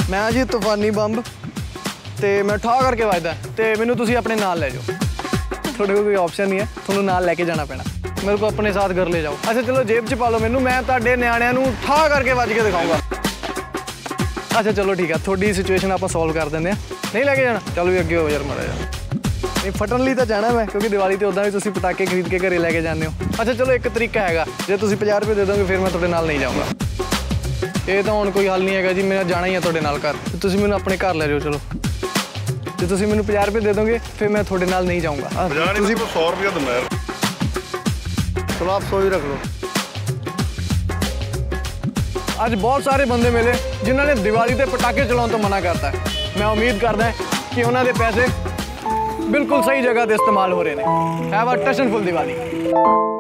मैं जी तूफानी बंब ते मैं ठा करके वजदा ते मैनू तुसी अपने नाल ले जाओ। थोड़े को कोई ऑप्शन नहीं है, थोनू नाल लेके जाना पैना। मेरे को अपने साथ घर ले जाओ। अच्छा चलो जेब च पा लो मैनू, मैं तुहाडे न्याणिਆਂ ਨੂੰ ठा करके वज के दिखाऊंगा। अच्छा चलो ठीक है, थोड़ी सिचुएशन आप सॉल्व कर देंगे। नहीं लेके जाना, चलो भी अगे हो यार माड़ा जा। नहीं फटन लिए तो जाना मैं, क्योंकि दिवाली तो उदा भी तुसी पटाके खरीद के घरे लेके जाते हो। अच्छा चलो एक तरीका है, जो तुसी 50 रुपये दे दोगे फिर मैं तुहाडे नाल नहीं जाऊँगा। ये तो हुण कोई हल नहीं है जी, मेरा जाना ही है तुहाडे नाल घर। तुसी मैनू अपने घर ले जाओ। चलो जो तुसी मैनू 50 रुपये दे दोगे फिर मैं तुहाडे नाल नहीं जाऊँगा। 100 रुपया दूंगा यार। चलो आप 100 ही रख लो। आज बहुत सारे बंदे मिले जिन्होंने दिवाली ते पटाखे चलाने तो मना करता है। मैं उम्मीद करदा कि उन्होंने पैसे बिल्कुल सही जगह ते इस्तेमाल हो रहे हैं। हैव अ टशनफुल दिवाली।